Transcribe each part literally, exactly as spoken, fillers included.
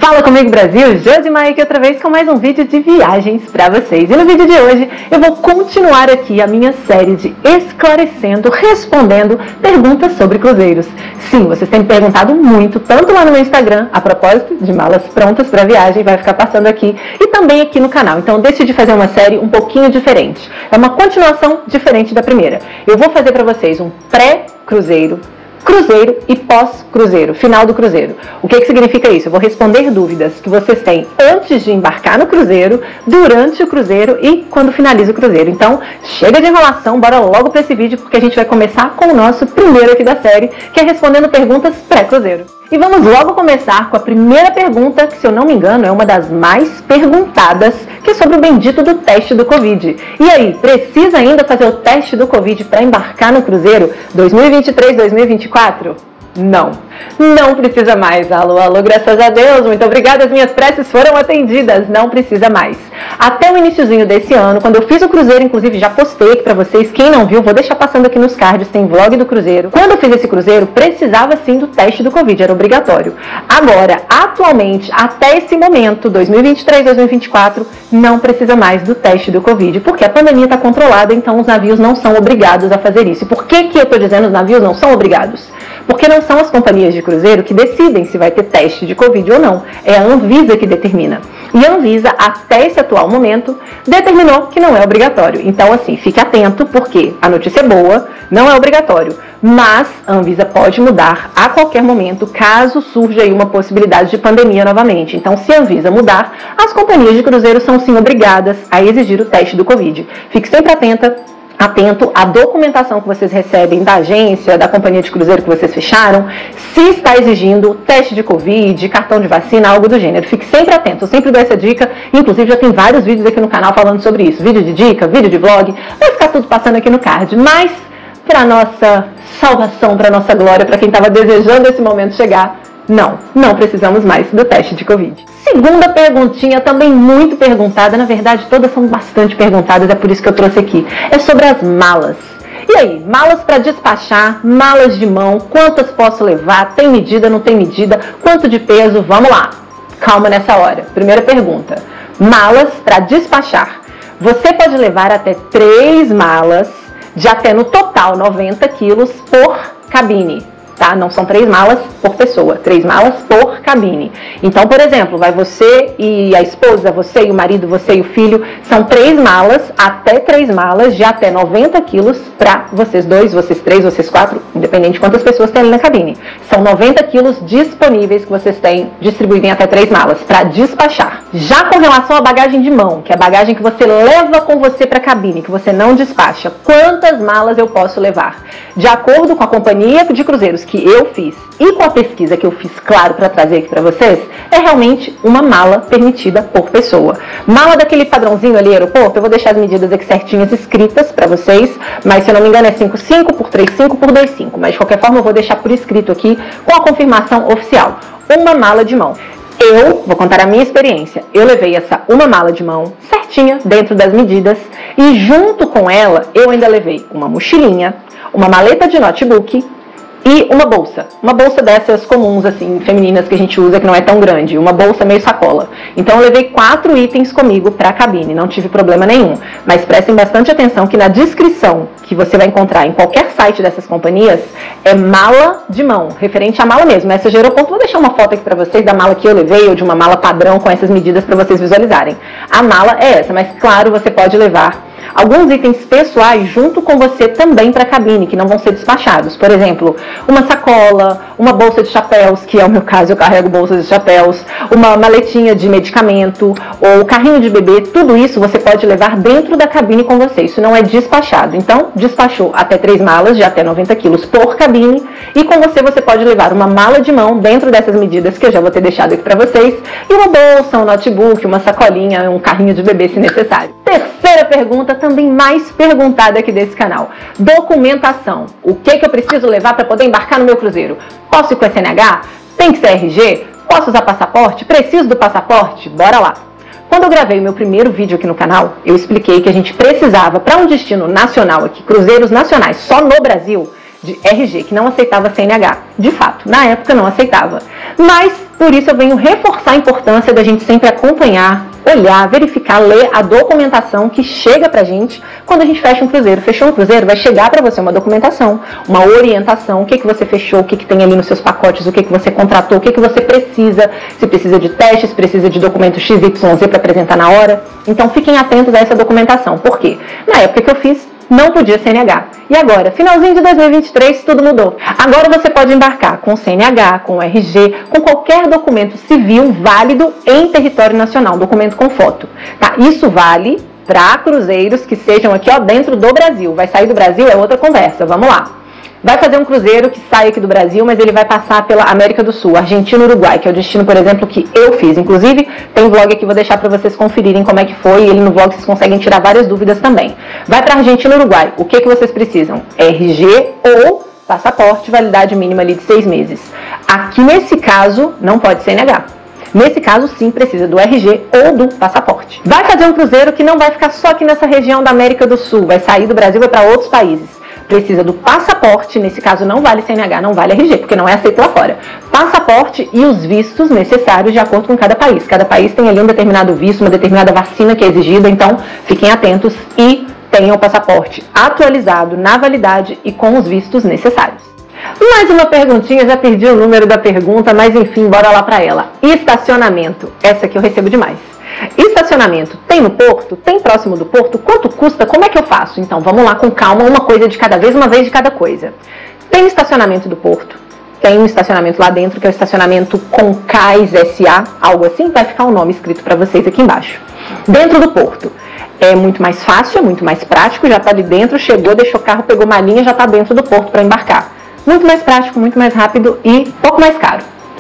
Fala comigo, Brasil! Josimar aqui outra vez com mais um vídeo de viagens para vocês. E no vídeo de hoje eu vou continuar aqui a minha série de esclarecendo, respondendo perguntas sobre cruzeiros. Sim, vocês têm me perguntado muito, tanto lá no meu Instagram, a propósito de malas prontas para viagem, vai ficar passando aqui, e também aqui no canal. Então eu decidi fazer uma série um pouquinho diferente. É uma continuação diferente da primeira. Eu vou fazer para vocês um pré-cruzeiro, cruzeiro e pós-cruzeiro, final do cruzeiro. O que que significa isso? Eu vou responder dúvidas que vocês têm antes de embarcar no cruzeiro, durante o cruzeiro e quando finaliza o cruzeiro. Então, chega de enrolação, bora logo para esse vídeo, porque a gente vai começar com o nosso primeiro aqui da série, que é respondendo perguntas pré-cruzeiro. E vamos logo começar com a primeira pergunta, que se eu não me engano é uma das mais perguntadas, que é sobre o bendito do teste do Covid. E aí, precisa ainda fazer o teste do Covid para embarcar no cruzeiro dois mil e vinte e três, dois mil e vinte e quatro? Não, não precisa mais. Alô, alô, graças a Deus, muito obrigada, as minhas preces foram atendidas, não precisa mais. Até o iniciozinho desse ano, quando eu fiz o cruzeiro, inclusive já postei aqui pra vocês, quem não viu, vou deixar passando aqui nos cards, tem vlog do cruzeiro. Quando eu fiz esse cruzeiro, precisava sim do teste do Covid, era obrigatório. Agora, atualmente, até esse momento, dois mil e vinte e três, dois mil e vinte e quatro, não precisa mais do teste do Covid, porque a pandemia está controlada, então os navios não são obrigados a fazer isso. E por que que eu tô dizendo os navios não são obrigados? Porque não são as companhias de cruzeiro que decidem se vai ter teste de Covid ou não. É a Anvisa que determina. E a Anvisa, até esse atual momento, determinou que não é obrigatório. Então, assim, fique atento, porque a notícia é boa, não é obrigatório. Mas a Anvisa pode mudar a qualquer momento, caso surja aí uma possibilidade de pandemia novamente. Então, se a Anvisa mudar, as companhias de cruzeiro são sim obrigadas a exigir o teste do Covid. Fique sempre atenta. Atento à documentação que vocês recebem da agência, da companhia de cruzeiro que vocês fecharam, se está exigindo teste de Covid, cartão de vacina, algo do gênero. Fique sempre atento, eu sempre dou essa dica, inclusive já tem vários vídeos aqui no canal falando sobre isso. Vídeo de dica, vídeo de vlog, vai ficar tudo passando aqui no card. Mas, para nossa salvação, para nossa glória, para quem estava desejando esse momento chegar, não, não precisamos mais do teste de Covid. Segunda perguntinha, também muito perguntada, na verdade todas são bastante perguntadas, é por isso que eu trouxe aqui. É sobre as malas. E aí, malas para despachar, malas de mão, quantas posso levar, tem medida, não tem medida, quanto de peso, vamos lá. Calma nessa hora. Primeira pergunta, malas para despachar. Você pode levar até três malas de até no total noventa quilos por cabine. Tá? Não são três malas por pessoa, três malas por cabine. Então, por exemplo, vai você e a esposa, você e o marido, você e o filho, são três malas, até três malas de até noventa quilos para vocês dois, vocês três, vocês quatro, independente de quantas pessoas tem ali na cabine. São noventa quilos disponíveis que vocês têm, distribuídos em até três malas, para despachar. Já com relação à bagagem de mão, que é a bagagem que você leva com você para a cabine, que você não despacha, quantas malas eu posso levar? De acordo com a companhia de cruzeiros que eu fiz e com a pesquisa que eu fiz, claro, para trazer aqui para vocês, é realmente uma mala permitida por pessoa. Mala daquele padrãozinho ali, aeroporto, eu vou deixar as medidas aqui certinhas escritas para vocês, mas se eu não me engano é cinco cinco por três cinco por dois cinco, mas de qualquer forma eu vou deixar por escrito aqui com a confirmação oficial. Uma mala de mão. Eu vou contar a minha experiência. Eu levei essa uma mala de mão certinha dentro das medidas e junto com ela eu ainda levei uma mochilinha, uma maleta de notebook e uma bolsa, uma bolsa dessas comuns, assim, femininas que a gente usa, que não é tão grande, uma bolsa meio sacola. Então eu levei quatro itens comigo para a cabine, não tive problema nenhum. Mas prestem bastante atenção que na descrição que você vai encontrar em qualquer site dessas companhias, é mala de mão, referente à mala mesmo. Essa Aeroporto, vou deixar uma foto aqui para vocês da mala que eu levei, ou de uma mala padrão com essas medidas para vocês visualizarem. A mala é essa, mas claro, você pode levar alguns itens pessoais junto com você também para a cabine, que não vão ser despachados. Por exemplo, uma sacola, uma bolsa de chapéus, que é o meu caso, eu carrego bolsas de chapéus, uma maletinha de medicamento, ou carrinho de bebê, tudo isso você pode levar dentro da cabine com você. Isso não é despachado. Então, despachou até três malas de até noventa quilos por cabine, e com você você pode levar uma mala de mão dentro dessas medidas que eu já vou ter deixado aqui para vocês, e uma bolsa, um notebook, uma sacolinha, um carrinho de bebê se necessário. Terceira pergunta, também mais perguntada aqui desse canal. Documentação. O que que eu preciso levar para poder embarcar no meu cruzeiro? Posso ir com S N H? Tem que ser R G? Posso usar passaporte? Preciso do passaporte? Bora lá! Quando eu gravei o meu primeiro vídeo aqui no canal, eu expliquei que a gente precisava, para um destino nacional aqui, cruzeiros nacionais, só no Brasil, de R G, que não aceitava C N H. De fato, na época não aceitava. Mas Por isso eu venho reforçar a importância da gente sempre acompanhar, olhar, verificar, ler a documentação que chega pra gente quando a gente fecha um cruzeiro. Fechou um cruzeiro, vai chegar para você uma documentação, uma orientação, o que, que você fechou, o que, que tem ali nos seus pacotes, o que, que você contratou, o que, que você precisa, se precisa de testes, precisa de documento X Y Z para apresentar na hora. Então fiquem atentos a essa documentação. Por quê? Na época que eu fiz, não podia C N H. E agora, finalzinho de dois mil e vinte e três, tudo mudou. Agora você pode embarcar com C N H, com R G, com qualquer documento civil válido em território nacional, documento com foto. Tá? Isso vale para cruzeiros que sejam aqui ó, dentro do Brasil. Vai sair do Brasil, é outra conversa. Vamos lá. Vai fazer um cruzeiro que sai aqui do Brasil, mas ele vai passar pela América do Sul, Argentina e Uruguai, que é o destino, por exemplo, que eu fiz. Inclusive, tem um vlog aqui, vou deixar para vocês conferirem como é que foi, e ele no vlog vocês conseguem tirar várias dúvidas também. Vai para Argentina e Uruguai, o que, que vocês precisam? R G ou passaporte, validade mínima ali de seis meses. Aqui nesse caso, não pode C N H. Nesse caso, sim, precisa do R G ou do passaporte. Vai fazer um cruzeiro que não vai ficar só aqui nessa região da América do Sul, vai sair do Brasil e vai para outros países. Precisa do passaporte, nesse caso não vale C N H, não vale R G, porque não é aceito lá fora. Passaporte e os vistos necessários de acordo com cada país. Cada país tem ali um determinado visto, uma determinada vacina que é exigida, então fiquem atentos e tenham o passaporte atualizado na validade e com os vistos necessários. Mais uma perguntinha, já perdi o número da pergunta, mas enfim, bora lá para ela. Estacionamento, essa aqui eu recebo demais. Estacionamento tem no porto? Tem próximo do porto? Quanto custa? Como é que eu faço? Então vamos lá com calma, uma coisa de cada vez, uma vez de cada coisa. Tem estacionamento do porto, tem um estacionamento lá dentro que é o estacionamento Concais S A, algo assim, vai ficar o nome escrito para vocês aqui embaixo. Dentro do porto é muito mais fácil, é muito mais prático, já está ali dentro, chegou, deixou o carro, pegou uma linha, já está dentro do porto para embarcar. Muito mais prático, muito mais rápido e pouco mais caro.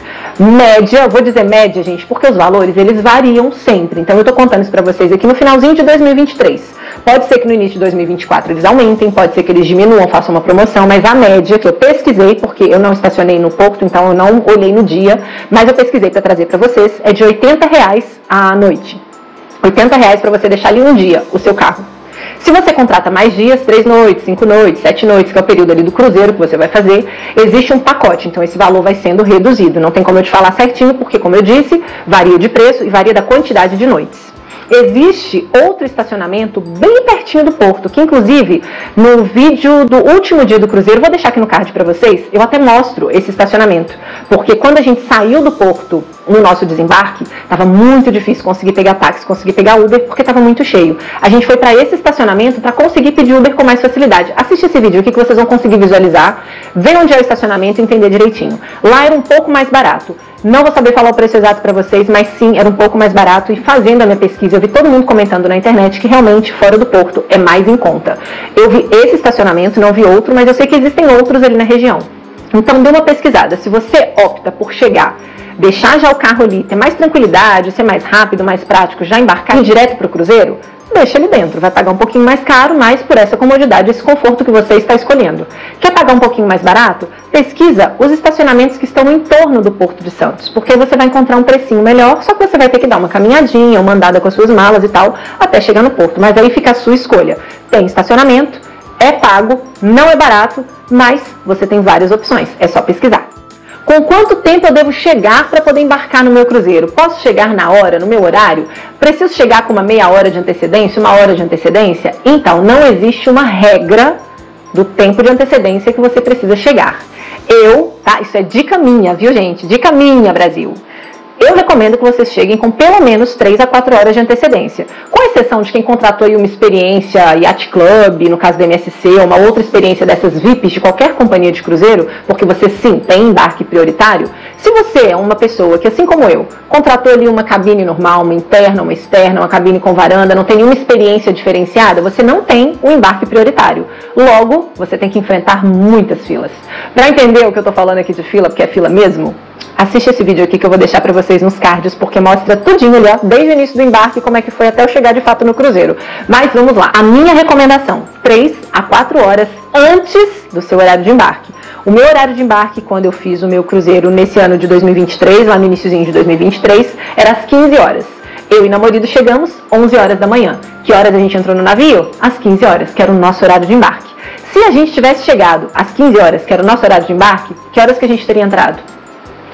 Média, eu vou dizer média, gente, porque os valores, eles variam sempre. Então, eu estou contando isso para vocês aqui no finalzinho de dois mil e vinte e três. Pode ser que no início de dois mil e vinte e quatro eles aumentem, pode ser que eles diminuam, façam uma promoção, mas a média que eu pesquisei, porque eu não estacionei no porto, então eu não olhei no dia, mas eu pesquisei para trazer para vocês, é de oitenta reais à noite. oitenta reais para você deixar ali um dia o seu carro. Se você contrata mais dias, três noites, cinco noites, sete noites, que é o período ali do cruzeiro que você vai fazer, existe um pacote, então esse valor vai sendo reduzido. Não tem como eu te falar certinho, porque, como eu disse, varia de preço e varia da quantidade de noites. Existe outro estacionamento bem pertinho do porto, que inclusive no vídeo do último dia do cruzeiro, vou deixar aqui no card para vocês, eu até mostro esse estacionamento, porque quando a gente saiu do porto no nosso desembarque, estava muito difícil conseguir pegar táxi, conseguir pegar Uber, porque estava muito cheio. A gente foi para esse estacionamento para conseguir pedir Uber com mais facilidade. Assiste esse vídeo aqui que vocês vão conseguir visualizar, ver onde é o estacionamento e entender direitinho. Lá era um pouco mais barato. Não vou saber falar o preço exato para vocês, mas sim, era um pouco mais barato, e fazendo a minha pesquisa, eu vi todo mundo comentando na internet que realmente fora do porto é mais em conta. Eu vi esse estacionamento, não vi outro, mas eu sei que existem outros ali na região. Então dê uma pesquisada. Se você opta por chegar, deixar já o carro ali, ter mais tranquilidade, ser mais rápido, mais prático, já embarcar direto para o cruzeiro, deixa ele dentro. Vai pagar um pouquinho mais caro, mas por essa comodidade, esse conforto que você está escolhendo. Quer pagar um pouquinho mais barato? Pesquisa os estacionamentos que estão em torno do Porto de Santos, porque você vai encontrar um precinho melhor, só que você vai ter que dar uma caminhadinha, uma andada com as suas malas e tal, até chegar no porto. Mas aí fica a sua escolha. Tem estacionamento, é pago, não é barato, mas você tem várias opções. É só pesquisar. Com quanto tempo eu devo chegar para poder embarcar no meu cruzeiro? Posso chegar na hora, no meu horário? Preciso chegar com uma meia hora de antecedência, uma hora de antecedência? Então, não existe uma regra do tempo de antecedência que você precisa chegar. Eu, tá? Isso é dica minha, viu, gente? Dica minha, Brasil. Eu recomendo que vocês cheguem com pelo menos três a quatro horas de antecedência. Com exceção de quem contratou aí uma experiência Yacht Club, no caso da M S C, ou uma outra experiência dessas V I Ps de qualquer companhia de cruzeiro, porque você sim tem embarque prioritário. Se você é uma pessoa que, assim como eu, contratou ali uma cabine normal, uma interna, uma externa, uma cabine com varanda, não tem nenhuma experiência diferenciada, você não tem o embarque prioritário. Logo, você tem que enfrentar muitas filas. Para entender o que eu tô falando aqui de fila, porque é fila mesmo, assiste esse vídeo aqui que eu vou deixar para vocês nos cards, porque mostra tudinho ali, ó, desde o início do embarque, como é que foi até eu chegar de fato no cruzeiro. Mas vamos lá, a minha recomendação, três a quatro horas antes do seu horário de embarque. O meu horário de embarque, quando eu fiz o meu cruzeiro nesse ano de dois mil e vinte e três, lá no iniciozinho de dois mil e vinte e três, era às quinze horas. Eu e namorado chegamos onze horas da manhã. Que horas a gente entrou no navio? Às quinze horas, que era o nosso horário de embarque. Se a gente tivesse chegado às quinze horas, que era o nosso horário de embarque, que horas que a gente teria entrado?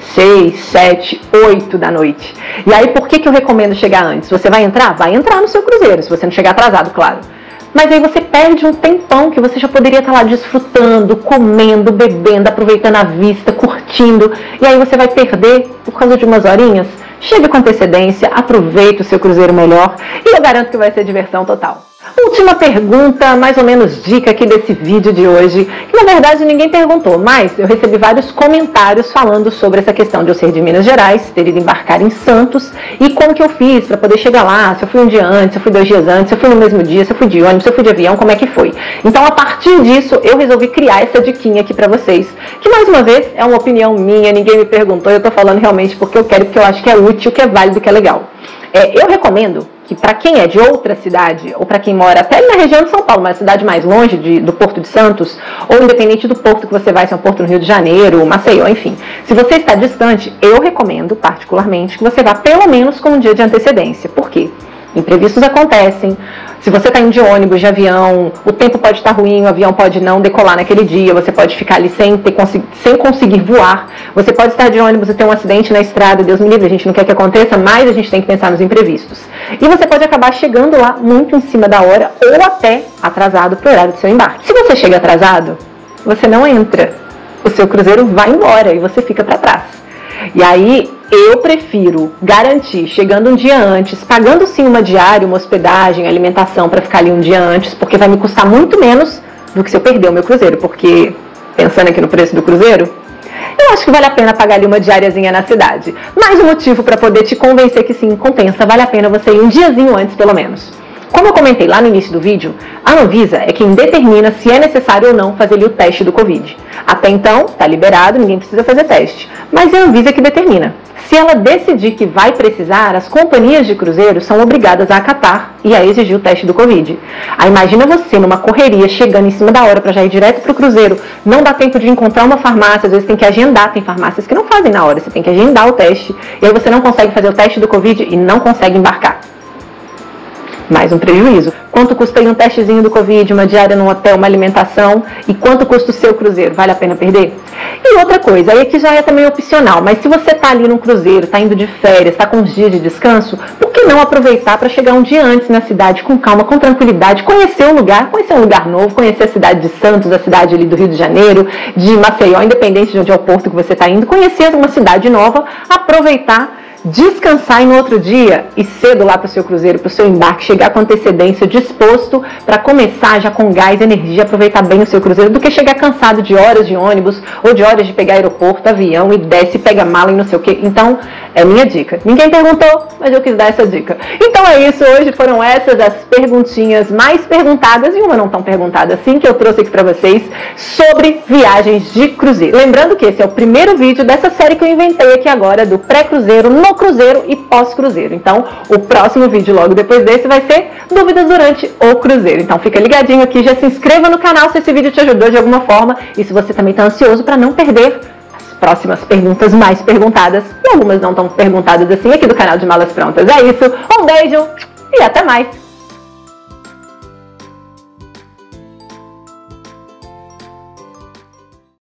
seis, sete, oito da noite. E aí, por que que eu recomendo chegar antes? Você vai entrar? Vai entrar no seu cruzeiro, se você não chegar atrasado, claro. Mas aí você perde um tempão que você já poderia estar lá desfrutando, comendo, bebendo, aproveitando a vista, curtindo. E aí você vai perder por causa de umas horinhas. Chega com antecedência, aproveita o seu cruzeiro melhor e eu garanto que vai ser diversão total. Última pergunta, mais ou menos dica aqui desse vídeo de hoje, que na verdade ninguém perguntou, mas eu recebi vários comentários falando sobre essa questão de eu ser de Minas Gerais, ter ido embarcar em Santos e como que eu fiz para poder chegar lá, se eu fui um dia antes, se eu fui dois dias antes, se eu fui no mesmo dia, se eu fui de ônibus, se eu fui de avião, como é que foi. Então a partir disso eu resolvi criar essa diquinha aqui para vocês, que mais uma vez é uma opinião minha, ninguém me perguntou, eu tô falando realmente porque eu quero, porque eu acho que é útil, que é válido, que é legal. É, eu recomendo que para quem é de outra cidade, ou para quem mora até na região de São Paulo, uma cidade mais longe de, do Porto de Santos, ou independente do porto que você vai, se é um porto no Rio de Janeiro, Maceió, enfim. Se você está distante, eu recomendo particularmente que você vá pelo menos com um dia de antecedência. Por quê? Imprevistos acontecem. Se você está indo de ônibus, de avião, o tempo pode estar ruim, o avião pode não decolar naquele dia, você pode ficar ali sem, ter, sem conseguir voar, você pode estar de ônibus e ter um acidente na estrada, Deus me livre, a gente não quer que aconteça, mas a gente tem que pensar nos imprevistos. E você pode acabar chegando lá muito em cima da hora ou até atrasado para o horário do seu embarque. Se você chega atrasado, você não entra, o seu cruzeiro vai embora e você fica para trás. E aí, eu prefiro garantir, chegando um dia antes, pagando sim uma diária, uma hospedagem, alimentação para ficar ali um dia antes, porque vai me custar muito menos do que se eu perder o meu cruzeiro, porque, pensando aqui no preço do cruzeiro, eu acho que vale a pena pagar ali uma diariazinha na cidade. Mais um motivo para poder te convencer que sim, compensa, vale a pena você ir um diazinho antes, pelo menos. Como eu comentei lá no início do vídeo, a Anvisa é quem determina se é necessário ou não fazer ali o teste do Covid. Até então, está liberado, ninguém precisa fazer teste. Mas é a Anvisa que determina. Se ela decidir que vai precisar, as companhias de cruzeiros são obrigadas a acatar e a exigir o teste do Covid. Aí imagina você numa correria, chegando em cima da hora para já ir direto para o cruzeiro, não dá tempo de encontrar uma farmácia, às vezes tem que agendar, tem farmácias que não fazem na hora, você tem que agendar o teste, e aí você não consegue fazer o teste do Covid e não consegue embarcar. Mais um prejuízo. Quanto custa aí um testezinho do Covid, uma diária num hotel, uma alimentação? E quanto custa o seu cruzeiro? Vale a pena perder? E outra coisa, aí aqui já é também opcional, mas se você está ali num cruzeiro, está indo de férias, está com uns dias de descanso, por que não aproveitar para chegar um dia antes na cidade, com calma, com tranquilidade, conhecer o lugar, conhecer um lugar novo, conhecer a cidade de Santos, a cidade ali do Rio de Janeiro, de Maceió, independente de onde é o porto que você está indo, conhecer uma cidade nova, aproveitar, descansar e no outro dia ir cedo lá para o seu cruzeiro, para o seu embarque, chegar com antecedência, disposto para começar já com gás, energia, aproveitar bem o seu cruzeiro, do que chegar cansado de horas de ônibus ou de horas de pegar aeroporto, avião e desce, pega mala e não sei o que. Então, é minha dica. Ninguém perguntou, mas eu quis dar essa dica. Então é isso, hoje foram essas as perguntinhas mais perguntadas e uma não tão perguntada assim que eu trouxe aqui para vocês sobre viagens de cruzeiro. Lembrando que esse é o primeiro vídeo dessa série que eu inventei aqui agora do pré-cruzeiro, no cruzeiro e pós-cruzeiro. Então, o próximo vídeo logo depois desse vai ser dúvidas durante o cruzeiro. Então, fica ligadinho aqui, já se inscreva no canal se esse vídeo te ajudou de alguma forma e se você também está ansioso para não perder as próximas perguntas mais perguntadas e algumas não tão perguntadas assim aqui do canal de Malas Prontas. É isso, um beijo e até mais!